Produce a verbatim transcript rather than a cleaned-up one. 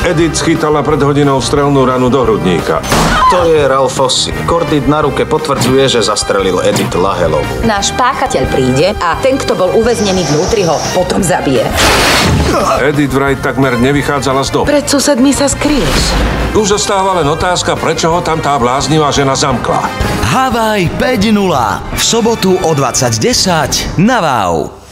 Edith schytala pred hodinou strelnú ranu do hrudníka. To je Ralph Fossi. Kordit na ruke potvrdzuje, že zastrelil Edith Lahelovú. Náš páchateľ príde a ten, kto bol uväznený vnútri, ho potom zabije. Edith vraj takmer nevychádzala z domu. Pred susedmi sa skryješ. Už zostáva len otázka, prečo ho tam tá bláznivá žena zamkla. Havaj päť nula v sobotu o dvadsať desať na Wow.